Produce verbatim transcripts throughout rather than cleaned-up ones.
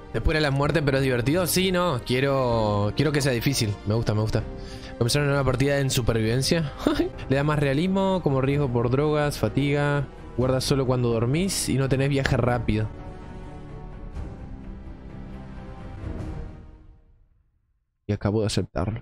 Después de la muerte, pero es divertido. Sí, no. Quiero, quiero que sea difícil. Me gusta, me gusta. Comenzar una nueva partida en supervivencia. Le da más realismo, como riesgo por drogas, fatiga. Guardas solo cuando dormís y no tenés viaje rápido. Y acabo de aceptarlo.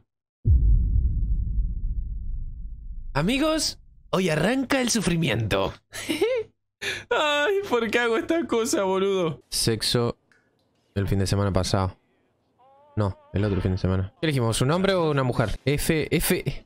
Amigos, hoy arranca el sufrimiento. Ay, ¿por qué hago esta cosa, boludo? Sexo el fin de semana pasado. No, el otro fin de semana. ¿Qué elegimos? ¿Un hombre o una mujer? F, F.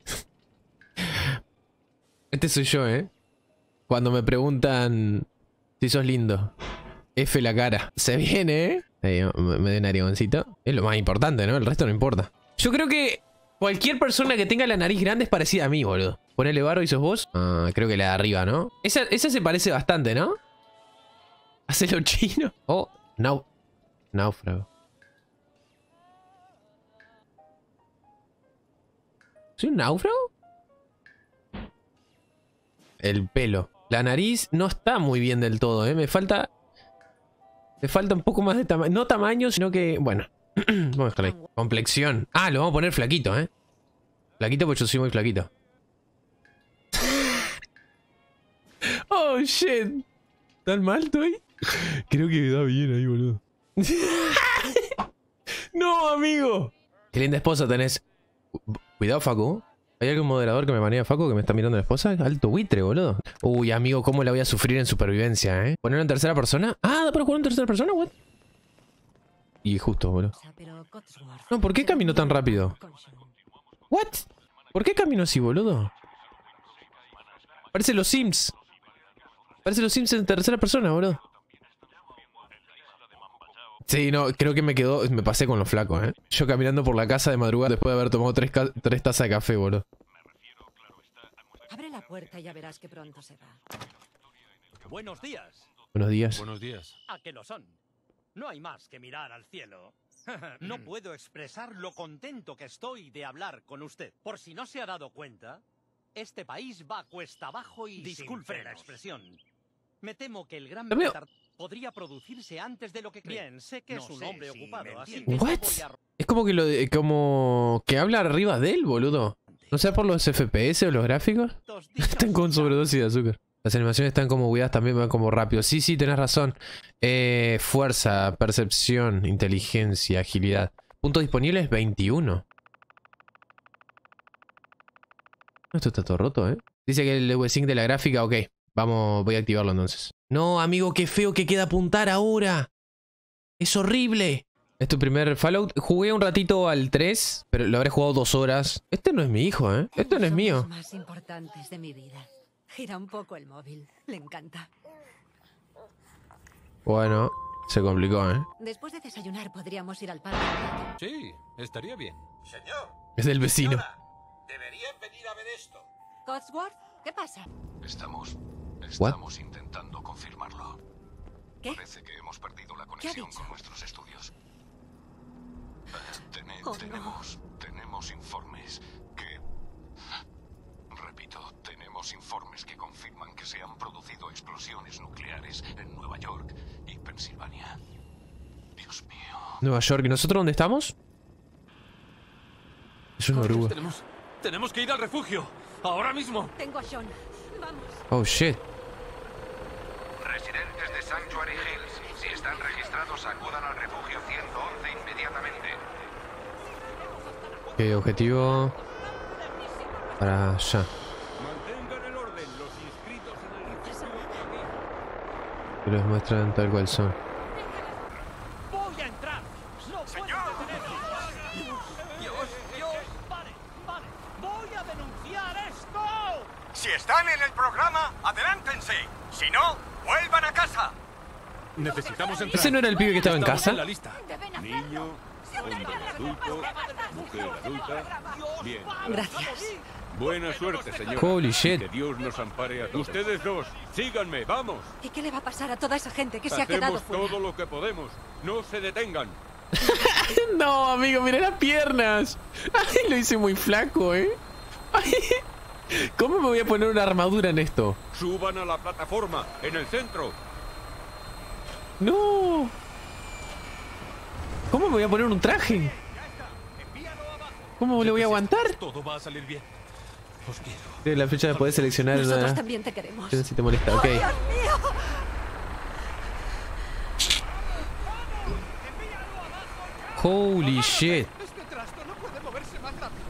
Este soy yo, ¿eh? Cuando me preguntan si sos lindo. F la cara. Se viene, ¿eh? Ahí, me, me den narigoncito. Es lo más importante, ¿no? El resto no importa. Yo creo que cualquier persona que tenga la nariz grande es parecida a mí, boludo. Ponele Baro y sos vos. Ah, creo que la de arriba, ¿no? Esa, esa se parece bastante, ¿no? Hacelo chino. Oh, no. Náufrago. ¿Soy un náufrago? El pelo. La nariz no está muy bien del todo, ¿eh? Me falta... Me falta un poco más de tamaño. No tamaño, sino que... Bueno. Vamos a dejarlo ahí. Complexión. Ah, lo vamos a poner flaquito, ¿eh? Flaquito porque yo soy muy flaquito. Oh, shit. ¿Tan mal estoy? Creo que me da bien ahí, boludo. No, amigo. Qué linda esposa tenés. Cuidado, Facu. ¿Hay algún moderador que me maneja, Facu, que me está mirando la esposa? Alto buitre, boludo. Uy, amigo, cómo la voy a sufrir en supervivencia, ¿eh? ¿Ponerlo en tercera persona? Ah, ¿da para jugar en tercera persona? ¿What? Y justo, boludo. No, ¿por qué camino tan rápido? ¿What? ¿Por qué camino así, boludo? Parece los Sims. Parece los Sims en tercera persona, boludo. Sí, no, creo que me quedó... Me pasé con los flacos, ¿eh? Yo caminando por la casa de madrugada después de haber tomado tres, tres tazas de café, boludo. Abre la puerta y ya verás que pronto se va. Buenos días. Buenos días. Buenos días. ¿A qué lo son? No hay más que mirar al cielo. No puedo expresar lo contento que estoy de hablar con usted. Por si no se ha dado cuenta, este país va cuesta abajo y... Disculpe la expresión. Me temo que el gran petar podría producirse antes de lo que cree. Bien, sé que no es un hombre si ocupado, así que ¿What? voy a... Es como que lo de, como que habla arriba de él, boludo. No sé por los F P S o los gráficos. Están con sobredosis de azúcar. Las animaciones están como cuidadas, también van como rápido. Sí, sí, tenés razón. Eh, fuerza, percepción, inteligencia, agilidad. Puntos disponibles veintiuno. Esto está todo roto, ¿eh? Dice que el V-Sync de la gráfica, ok. Vamos, voy a activarlo entonces. No, amigo, qué feo que queda apuntar ahora. Es horrible. Es tu primer Fallout. Jugué un ratito al tres, pero lo habré jugado dos horas. Este no es mi hijo, ¿eh? Este no es mío. Los más importantes de mi vida. Gira un poco el móvil. Le encanta. Bueno, se complicó, ¿eh? Después de desayunar podríamos ir al parque. Sí, estaría bien. Señor. Es del vecino. Señora, deberían venir a ver esto. Codsworth, ¿qué pasa? Estamos... Estamos What? intentando confirmarlo. ¿Qué? Parece que hemos perdido la ¿Qué ha conexión dicho? con nuestros estudios. Ten- Oh, tenemos... No. Tenemos informes que... Repito, tenemos informes que confirman que se han producido explosiones nucleares en Nueva York y Pensilvania. Dios mío. Nueva York. ¿Y nosotros dónde estamos? Es una oruga. Tenemos, tenemos que ir al refugio. Ahora mismo. Tengo a Sean. Vamos. Oh, shit. Residentes de Sanctuary Hills, si están registrados, acudan al refugio ciento once inmediatamente. Ok, objetivo... Para allá. Mantengan el orden, los inscritos en el refugio. Que los muestran tal cual son. ¡Voy a entrar! ¡No puedo detenerme! ¡Dios, Dios! ¡Vale, vale! ¡Voy a denunciar esto! Si están en el programa, adelántense. Si no, vuelvan a casa. Necesitamos entrar. ¿Ese no era el pibe que estaba en Estamos casa? en la lista. Niño, hombre adulto, mujer adulta. Bien. Gracias. Buena suerte, señor. Holy shit. Que Dios nos ampare a todos. Ustedes dos, síganme, vamos. ¿Y qué le va a pasar a toda esa gente que se ha quedado Hacemos fuera? todo lo que podemos. No se detengan. No, amigo, mira las piernas. Ay, lo hice muy flaco, ¿eh? Ay, ¿cómo me voy a poner una armadura en esto? Suban a la plataforma, en el centro. No. ¿Cómo me voy a poner un traje? ¿Cómo le voy a aguantar? Todo va a salir bien. Os quiero. Tiene la fecha de poder seleccionar Nosotros una... también te queremos. Si te molesta, ok. ¡Oh, Dios mío! Holy shit. Este trasto no puede moverse más rápido.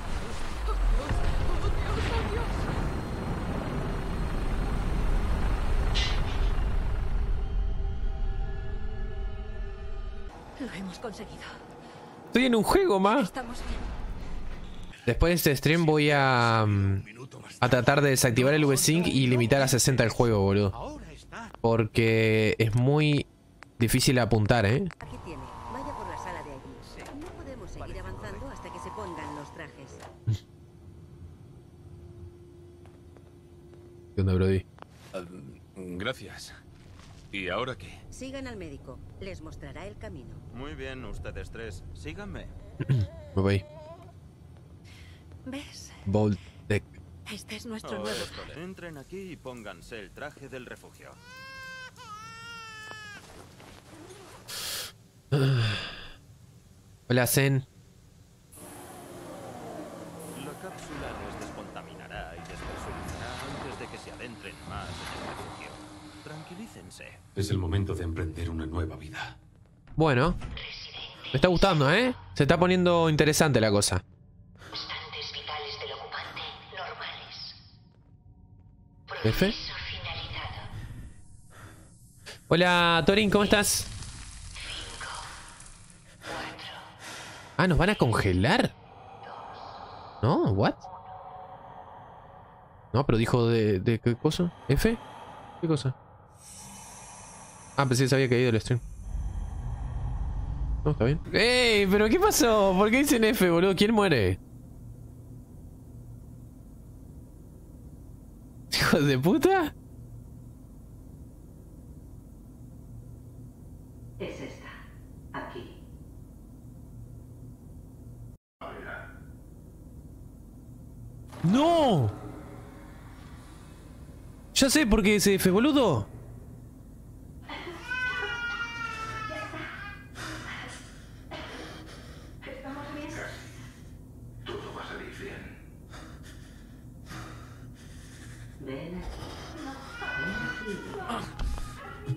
Lo hemos conseguido. Estoy en un juego más. Estamos bien. Después de este stream voy a... mm, a tratar de desactivar el V sync y limitar a sesenta el juego, boludo. Ahora está. Porque es muy difícil apuntar, ¿eh? Aquí tiene. Vaya por la sala de allí. No podemos seguir avanzando hasta que se pongan los trajes. ¿Qué onda, Brody? Gracias. ¿Y ahora qué? Sigan al médico. Les mostrará el camino. Muy bien, ustedes tres. Síganme. Me voy. ¿Ves? Bolt Deck. Este es nuestro Oh, nuevo. entren aquí y pónganse el traje del refugio. Hola, Zen. La cápsula les descontaminará y despresurizará antes de que se adentren más en el refugio. Tranquilícense. Es el momento de emprender una nueva vida. Bueno. Me está gustando, ¿eh? Se está poniendo interesante la cosa. Constantes vitales del ocupante normales. ¿F? Proceso finalizado. Hola, Torin, ¿cómo estás? Ah, ¿nos van a congelar? ¿No? ¿What? No, pero dijo de, de qué cosa. ¿F? ¿Qué cosa? Ah, pensé que se había caído el stream. No, está bien. ¡Ey! ¿Pero qué pasó? ¿Por qué dicen F, boludo? ¿Quién muere? ¿Hijos de puta? Es esta. Aquí. ¡No! Ya sé por qué es F, boludo. Todo va a salir bien. Ven aquí. Ven aquí.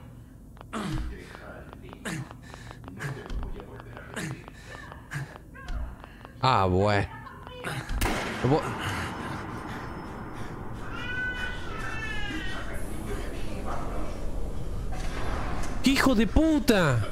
Ah, bueno. Bo- ¡Qué hijo de puta!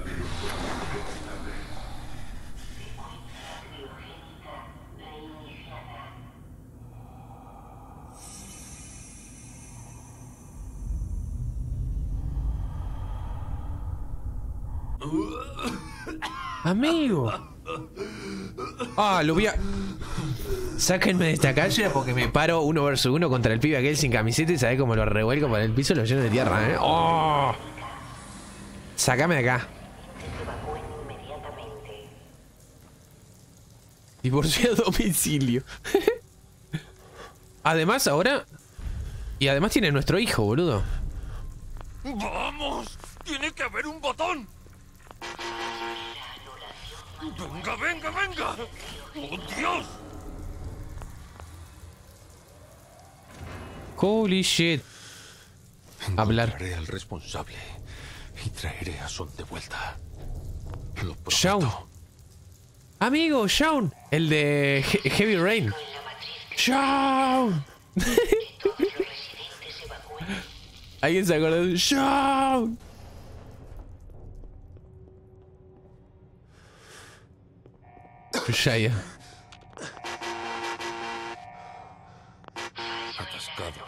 Amigo. Ah, lo voy a... Sáquenme de esta calle porque me paro uno versus uno contra el pibe aquel sin camiseta y sabés cómo lo revuelco para el piso y lo lleno de tierra, ¿eh? ¡Oh! Sácame de acá. Divorcio a domicilio. Además ahora... Y además tiene nuestro hijo, boludo. ¡Vamos! ¡Tiene que haber un botón! ¡Venga, venga, venga! ¡Oh, Dios! Holy shit. Hablar. Encontraré al responsable y traeré a Son de vuelta. Lo prometo. Shaun. Amigo, Shaun. El de He- Heavy Rain. Shaun. ¿Alguien se acuerda de Shaun? Shaya. Atascado.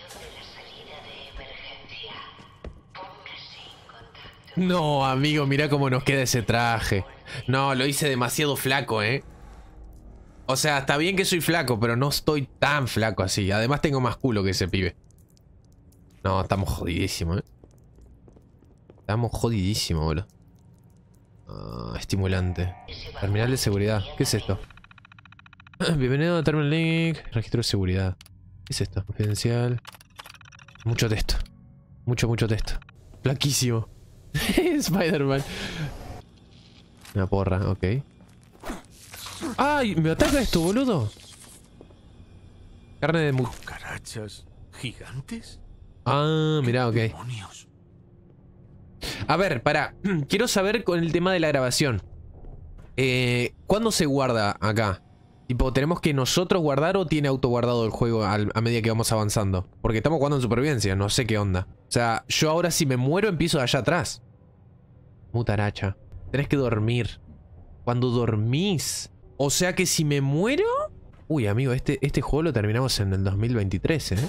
No, amigo, mira cómo nos queda ese traje. No, lo hice demasiado flaco, ¿eh? O sea, está bien que soy flaco, pero no estoy tan flaco así. Además tengo más culo que ese pibe. No, estamos jodidísimos, ¿eh? Estamos jodidísimos, boludo. Ah, estimulante. Terminal de seguridad. ¿Qué es esto? Bienvenido a Terminal Link. Registro de seguridad. ¿Qué es esto? Confidencial. Mucho texto. Mucho, mucho texto. Flaquísimo. Spider-Man. Una porra, ok. ¡Ay! ¿Me ataca esto, boludo? Carne de mu... ¿Cucarachas gigantes? Ah, mirá, ok. ¡Demonios! A ver, pará. Quiero saber con el tema de la grabación. Eh, ¿Cuándo se guarda acá? Tipo, ¿tenemos que nosotros guardar o tiene autoguardado el juego al, a medida que vamos avanzando? Porque estamos jugando en supervivencia, no sé qué onda. O sea, yo ahora si me muero empiezo de allá atrás. Mutaracha. Tenés que dormir. Cuando dormís. O sea que si me muero... Uy, amigo, este, este juego lo terminamos en el dos mil veintitrés, ¿eh?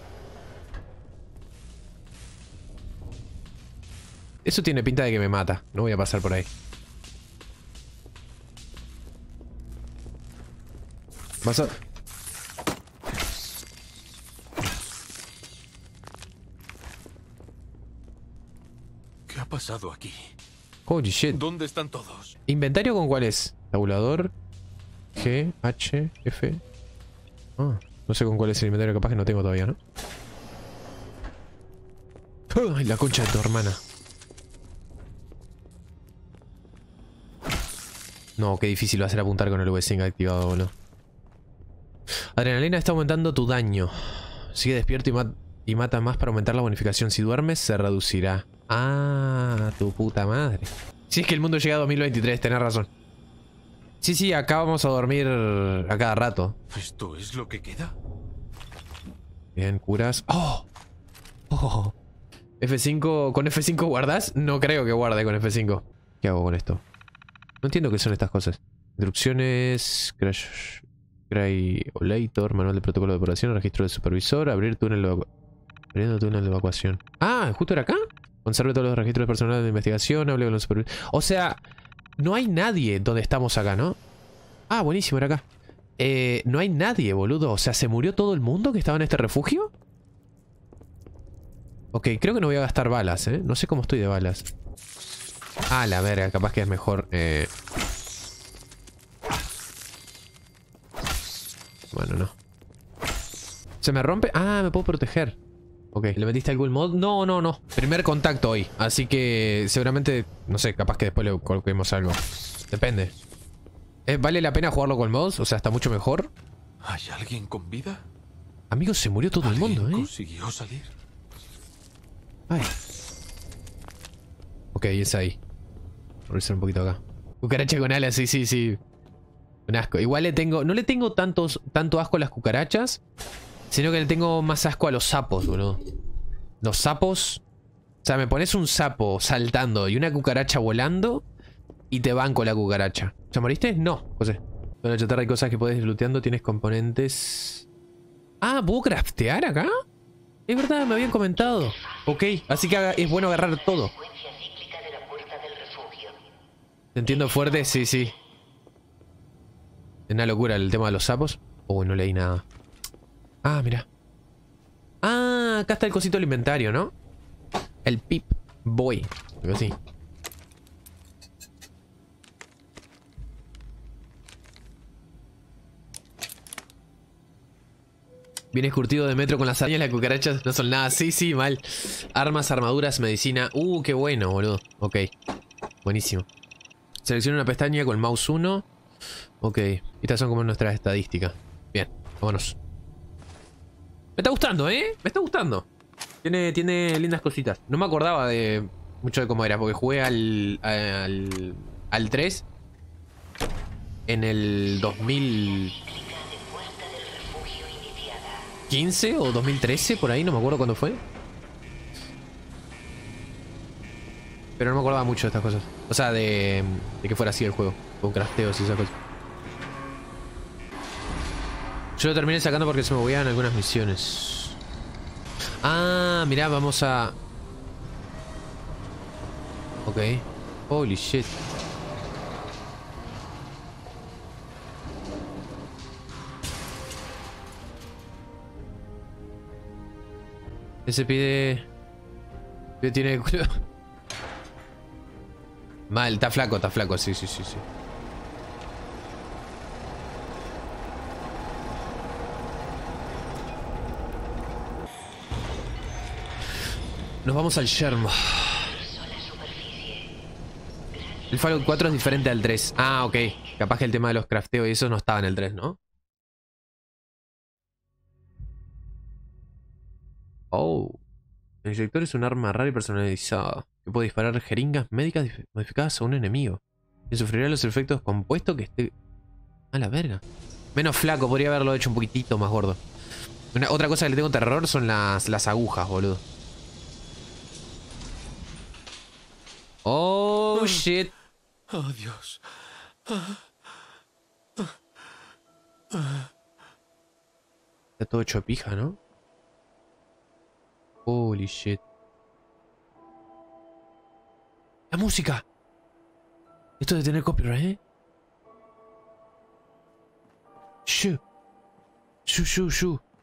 Eso tiene pinta de que me mata. No voy a pasar por ahí. Vas a... ¿Qué ha pasado aquí? Holy shit. ¿Dónde están todos? ¿Inventario con cuál es? Tabulador. G, H, F. Ah, no sé con cuál es el inventario, capaz que no tengo todavía, ¿no? Ay, la concha de tu hermana. No, qué difícil va a ser apuntar con el V cinco activado, boludo. Adrenalina está aumentando tu daño. Sigue despierto y, mat y mata más para aumentar la bonificación. Si duermes, se reducirá. Ah, tu puta madre. Si es que el mundo llega a dos mil veintitrés, tenés razón. Sí, sí, acá vamos a dormir a cada rato. ¿Esto es lo que queda? Bien, curas. ¡Oh! ¡Oh! F cinco... ¿Con F cinco guardas? No creo que guarde con F cinco. ¿Qué hago con esto? No entiendo qué son estas cosas. Instrucciones... Crash... Cryolator, manual de protocolo de operación, registro de supervisor, abrir túnel de evacuación. Abriendo túnel de evacuación. Ah, ¿justo era acá? Conserve todos los registros personales de investigación, hable con los supervisores. O sea, no hay nadie donde estamos acá, ¿no? Ah, buenísimo, era acá. Eh, no hay nadie, boludo. O sea, ¿se murió todo el mundo que estaba en este refugio? Ok, creo que no voy a gastar balas, ¿eh? No sé cómo estoy de balas. Ah, la verga, capaz que es mejor... Eh... Bueno, no. ¿Se me rompe? Ah, me puedo proteger. Ok, ¿le metiste algún mod? No, no, no. Primer contacto hoy. Así que seguramente, no sé, capaz que después le coloquemos algo. Depende. ¿Eh, ¿Vale la pena jugarlo con mods? O sea, está mucho mejor. ¿Hay alguien con vida? Amigos, se murió todo el mundo, ¿eh? ¿Consiguió salir? Ay. Ok, es ahí. Voy a revisar un poquito acá. Cucaracha con alas, sí, sí, sí. Un asco. Igual le tengo... No le tengo tantos, tanto asco a las cucarachas, sino que le tengo más asco a los sapos, boludo. Los sapos... O sea, me pones un sapo saltando y una cucaracha volando y te banco la cucaracha. ¿Ya moriste? No, José. Con la chatarra hay cosas que puedes ir looteando. Tienes componentes... Ah, ¿puedo craftear acá? Es verdad, me habían comentado. Ok, así que es bueno agarrar todo. ¿Te entiendo fuerte? Sí, sí. Es una locura el tema de los sapos. Oh, no leí nada. Ah, mira. Ah, acá está el cosito alimentario, ¿no? El Pip Boy. Algo así. Vienes curtido de metro con las arañas, las cucarachas no son nada. Sí, sí, mal. Armas, armaduras, medicina. Uh, qué bueno, boludo. Ok. Buenísimo. Selecciona una pestaña con el mouse uno. Ok. Estas son como nuestras estadísticas. Bien, vámonos. Me está gustando, ¿eh? Me está gustando. Tiene, tiene lindas cositas. No me acordaba de mucho de cómo era, porque jugué al, al, al tres en el dos mil quince o dos mil trece, por ahí, no me acuerdo cuándo fue. Pero no me acordaba mucho de estas cosas. O sea, de, de que fuera así el juego, con crafteos y esas cosas. Yo lo terminé sacando porque se me movían algunas misiones. Ah, mirá, vamos a... Ok. Holy shit. Ese pide... Pide tiene... Mal, está flaco, está flaco, sí, sí, sí, sí. Nos vamos al yermo. El Fallout cuatro es diferente al tres. Ah, ok. Capaz que el tema de los crafteos y eso no estaba en el tres, ¿no? Oh. El inyector es un arma rara y personalizada que puede disparar jeringas médicas modificadas a un enemigo. Y sufrirá los efectos compuestos que esté... A la verga. Menos flaco, podría haberlo hecho un poquitito más gordo. Una, otra cosa que le tengo terror son las, las agujas, boludo. Oh, shit. Oh, Dios. Está todo hecho pija, ¿no? Holy shit. La música. Esto de tener copyright, ¿eh? Shoo. Shoo, shoo, shoo.